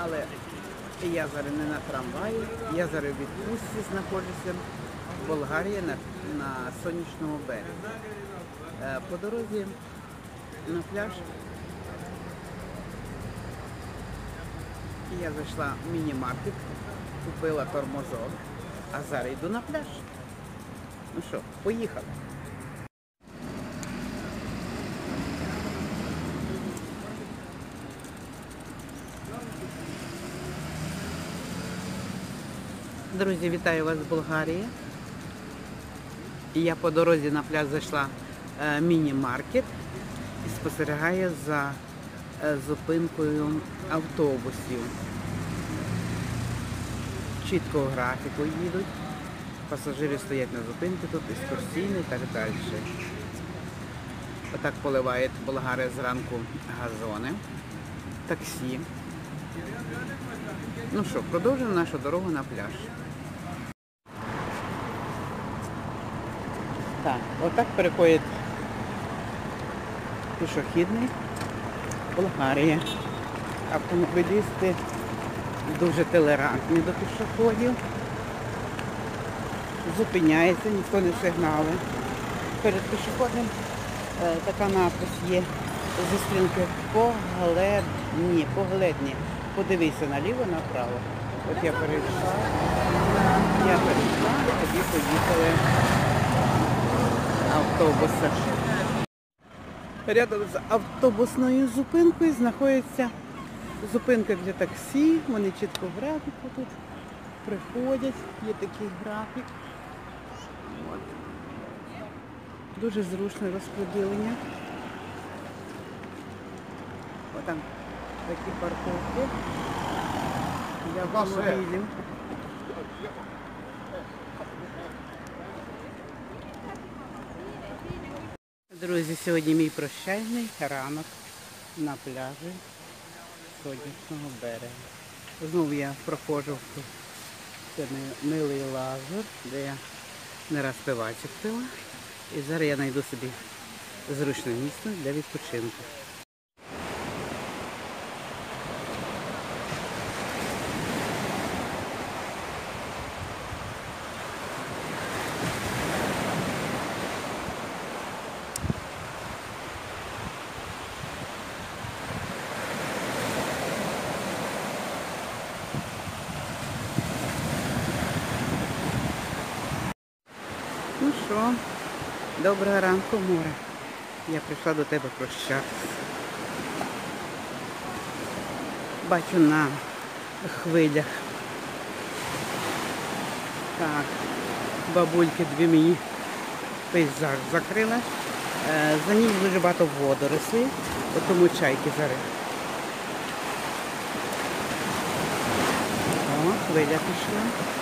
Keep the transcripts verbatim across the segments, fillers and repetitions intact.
Але я зараз не на трамваї, я зараз в відпустці знаходжуся в Болгарії на, на сонячному березі. По дорозі на пляж я зайшла в міні-маркет, купила тормозок, а зараз йду на пляж. Ну що, поїхали. Друзі, вітаю вас з Болгарії. Я по дорозі на пляж зайшла в міні-маркет і спостерігаю за зупинкою автобусів. Чітко графіку їдуть, пасажири стоять на зупинці, тут екскурсійні і так далі. Отак поливають болгари зранку газони, таксі. Ну що, продовжуємо нашу дорогу на пляж. Так, отак переходить пішохідний Болгарія. Автомобілісти дуже толерантні до пішоходів. Зупиняється, ніхто не сигналить. Перед пішоходним е, така напис є зі стрінки «Погледні», «Погледні». Подивися наліво, направо. От я перейшла, я перейшла, і тоді поїхали автобуси. Рядом з автобусною зупинкою знаходиться зупинка для таксі. Вони чітко в графіку тут приходять, є такий графік. От. Дуже зручне розподілення. Ось там такі парковки для автомобілів. Друзі, сьогодні мій прощальний ранок на пляжі Сонячного берега. Знову я проходжу в це милий лазер, де я не раз пивачок пила. І зараз я знайду собі зручне місце для відпочинку. Ну що, доброго ранку, море. Я прийшла до тебе прощатися. Бачу на хвилях. Так, бабульки дві мені пейзаж закрили. За ніч дуже багато водорослей, тому чайки зараз. О, хвиля пішла.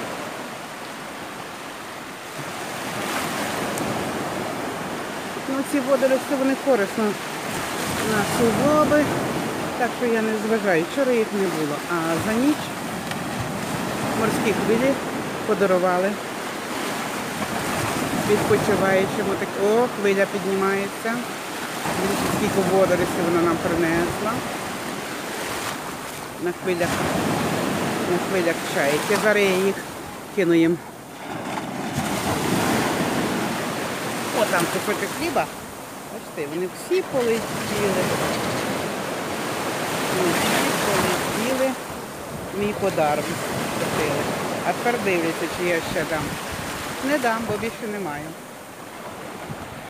Ну, ці водорості, вони корисно на суглоби, так що я не зважаю. Вчора їх не було, а за ніч морські хвилі подарували відпочиваючим. Так, о, хвиля піднімається. Скільки водоростей вона нам принесла. На хвилях, на хвилях чайки. Зараз я їх кину їм. О, там кусочок хліба. Бачите, вони всі полетіли. Вони всі полетіли. Мій подарунок купили. А тепер дивляться, чи я ще дам. Не дам, бо більше не маю.